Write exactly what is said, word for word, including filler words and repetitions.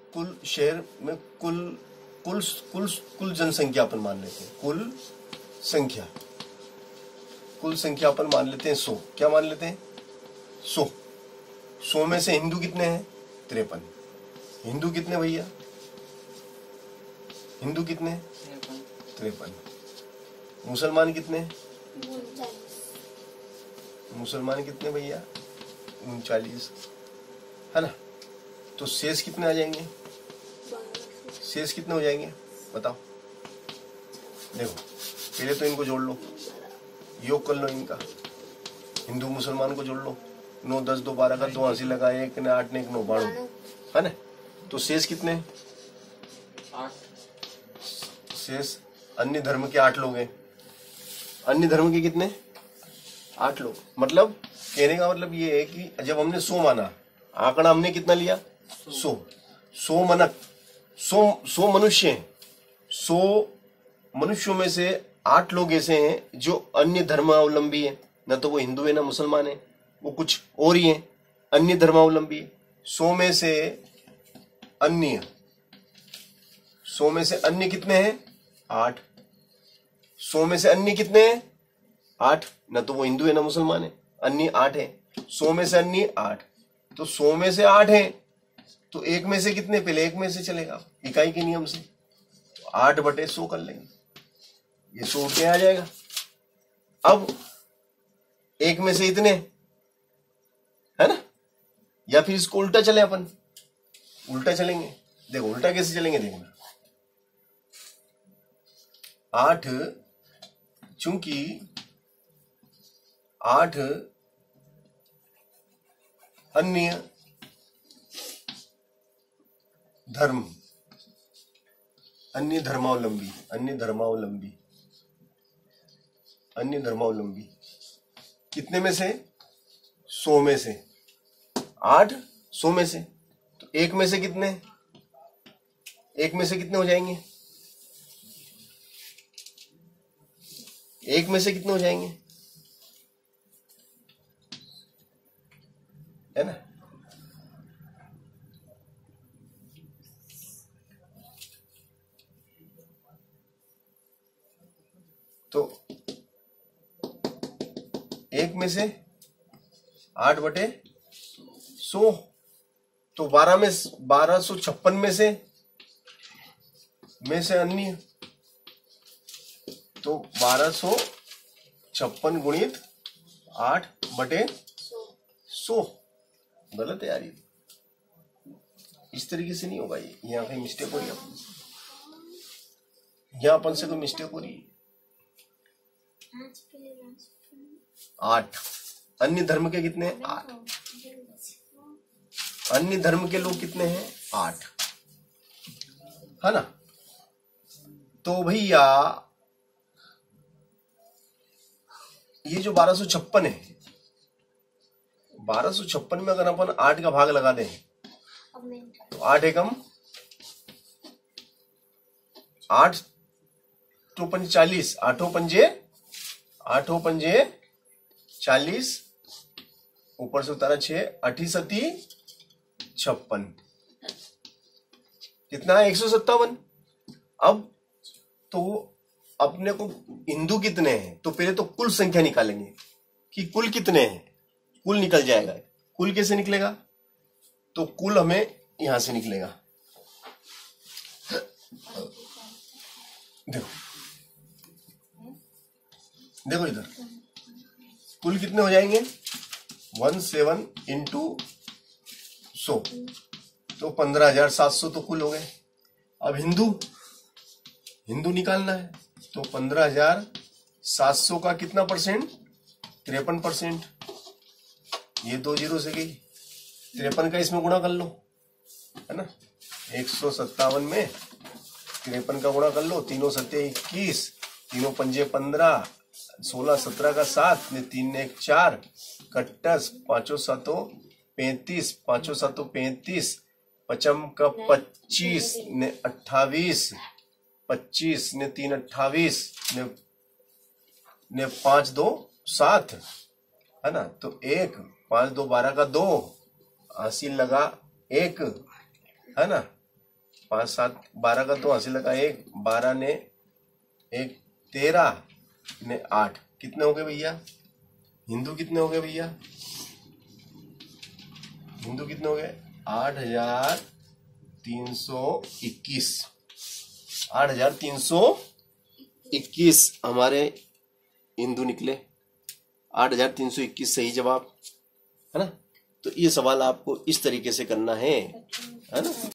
कुल शहर में कुल कुल कुल कुल जनसंख्या अपन मान लेते हैं, कुल संख्या कुल संख्या अपन मान लेते हैं सौ। क्या मान लेते हैं? सौ। सौ में से हिंदू कितने हैं? तिरपन। हिंदू कितने भैया? हिंदू कितने? तिरपन। मुसलमान कितने? मुसलमान कितने भैया? उनचालीस, है ना। तो शेष कितने आ जाएंगे? शेष कितने हो जाएंगे बताओ? देखो पहले तो इनको जोड़ लो, योग कर लो इनका। हिंदू मुसलमान को जोड़ लो, नौ दस दो बारह का दो हंसी लगा, एक ने आठ ने एक नौ बारह, है ना। तो शेष कितने? आठ। शेष अन्य धर्म के आठ लोग हैं। अन्य धर्म के कितने? आठ लोग। मतलब कहने का मतलब ये है कि जब हमने सौ माना, आंकड़ा हमने कितना लिया? सौ। सौ मनक सौ सौ मनुष्य हैं। सौ मनुष्यों में से आठ लोग ऐसे हैं जो अन्य धर्मावलंबी है, न तो वो हिंदू है ना मुसलमान है, वो कुछ और ही है, अन्य धर्मावलंबी। सौ में से अन्य सौ में से अन्य कितने हैं? आठ। सौ में से अन्य कितने हैं? आठ। न तो वो हिंदू है ना मुसलमान है, अन्य आठ है। सौ में से अन्य आठ, तो सौ में से आठ है, तो एक में से कितने? पहले एक में से चलेगा इकाई के नियम से, तो आठ बटे सौ कर लेंगे, ये सौ उठ के आ जाएगा। अब एक में से इतने, है ना, या फिर इसको उल्टा चले अपन, उल्टा चलेंगे। देखो उल्टा कैसे चलेंगे, देखना। आठ, चूंकि आठ अन्य धर्म अन्य धर्मावलंबी अन्य धर्मावलंबी अन्य धर्मावलंबी कितने में से? सौ में से। आठ सौ में से, तो एक में से कितने? एक में से कितने हो जाएंगे? एक में से कितने हो जाएंगे, है ना। तो एक में से आठ बटे सौ, तो बारह में बारह सौ छप्पन में से में से अन्य, तो बारह सौ छप्पन गुणित आठ बटे सौ। गलत है यार, ये इस तरीके से नहीं होगा, ये यहाँ कहीं मिस्टेक हो रही है, यहाँ अपन से कोई मिस्टेक हो रही है। आठ। अन्य धर्म के कितने हैं? आठ। अन्य धर्म के लोग कितने हैं? आठ, है ना। तो भैया ये जो बारह सौ छप्पन है, बारह सौ छप्पन में अगर अपन आठ का भाग लगा दें तो आठ एकम आठ तो पंचालीस, आठों पंजे आठों पंजे चालीस, ऊपर से उतारा छह, अठी सती छप्पन, कितना है? एक सौ सत्तावन। अब तो अपने को हिंदू कितने हैं, तो पहले तो कुल संख्या निकालेंगे कि कुल कितने हैं। कुल निकल जाएगा। कुल कैसे निकलेगा? तो कुल हमें यहां से निकलेगा। देखो देखो इधर कुल कितने हो जाएंगे? वन सेवन इंटू सौ, तो पंद्रह हजार सात सौ तो कुल हो गए। अब हिंदू हिंदू निकालना है, तो पंद्रह हजार सात सौ का कितना परसेंट? तिरपन परसेंट। ये दो जीरो से गई, तिरपन का इसमें गुणा कर लो, है ना। एक सौ सत्तावन में तिरपन का गुणा कर लो, तीनों सत्ते इक्कीस, तीनों पंजे पंद्रह, सोलह सत्रह का सात ने, तीन ने एक चार, कट्टस पांचों सातों पैंतीस, पांचों सातों पैंतीस, पचम का पच्चीस ने अट्ठावीस, पच्चीस ने तीन अट्ठावीस ने, ने पांच दो सात, है ना। तो एक, पांच दो बारह का दो, हासिल लगा एक, है ना। पांच सात बारह का तो हासिल लगा एक, बारह ने एक तेरह ने आठ, कितने हो गए भैया? हिंदू कितने हो गए भैया? हिंदू कितने हो गए? आठ हजार तीन सौ इक्कीस। आठ हजार तीन सौ इक्कीस हमारे हिंदू निकले। आठ हजार तीन सौ इक्कीस सही जवाब है ना। तो ये सवाल आपको इस तरीके से करना है, है ना।